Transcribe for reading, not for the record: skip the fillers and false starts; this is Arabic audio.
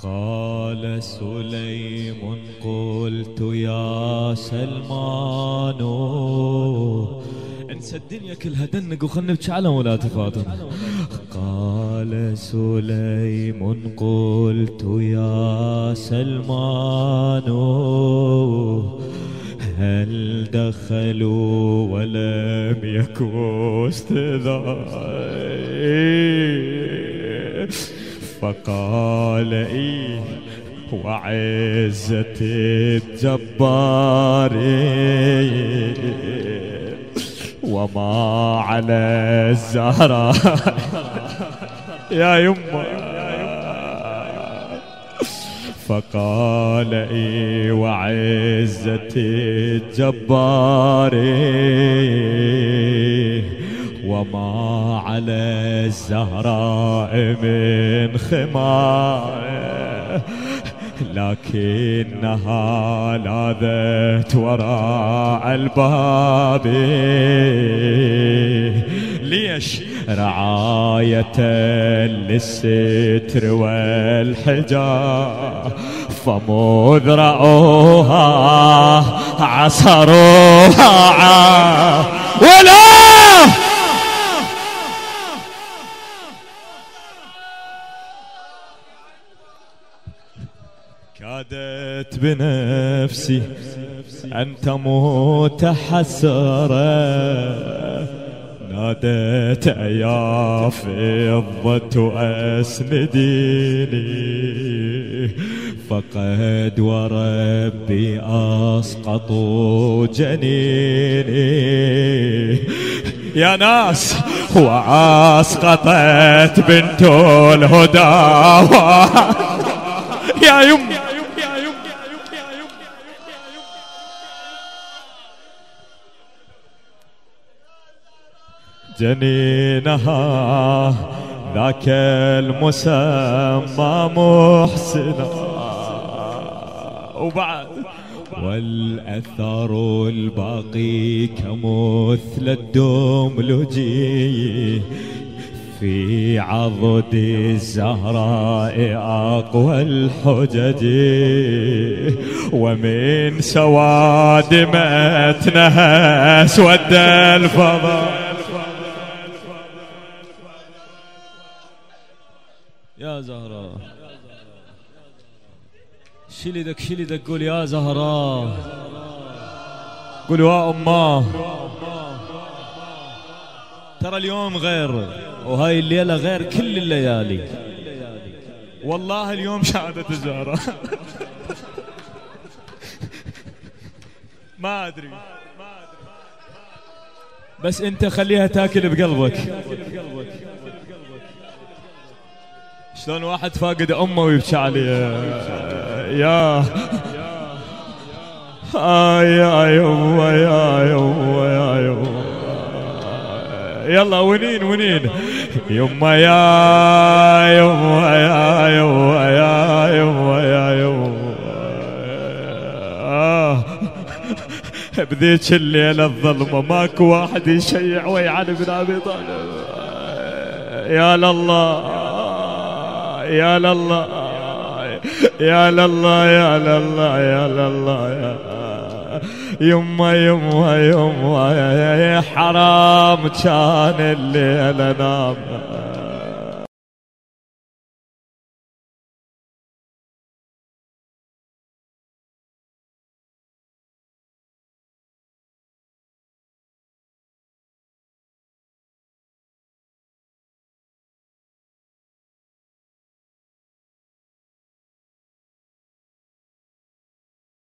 قال سليم قلت يا سلمان انسى الدنيا كلها دنق وخلنا نبكي على مولاة فاطمة. قال سليم قلت يا سلمان هل دخلوا ولم يكن استذان؟ فقال إيه وعزة الجبار وما على الزهراء يا يمه. فقال إيه وعزة الجبار وما على الزهراء من خمار لكنها لاذت وراء الباب. ليش؟ رعاية للستر والحجاب فمذ رأوها عصروها ولا كادت بنفسي أن تموت حسرة نادت يا فضة أسنديني فقد وربي أسقطوا جنيني. يا ناس وأسقطت بنت الهدى يا يم جنينها ذاك المسمى محسنا. وبعد والأثر الباقي كمثل الدملجي في عضد الزهراء أقوى الحجج ومن سواد متنها اسود الفضاء. يا زهراء شيل يدك شيل يدك قول يا زهراء قول يا أماه. ترى اليوم غير وهاي الليلة غير كل الليالي والله. اليوم شهادة الزهراء ما أدري بس أنت خليها تاكل بقلبك. شلون واحد فاقد أمه ويبكي عليه يا يا يما يا يما يا يما. يلا ونين ونين يما يا يما يا يما يا يما يا يما. بذيك الليلة الظلمة ماكو واحد يشيع ويعلي بن أبي طالب. يا لله يا لله يا لله يا لله يا لله يا يما يما يما يا حرام كان الليل نام.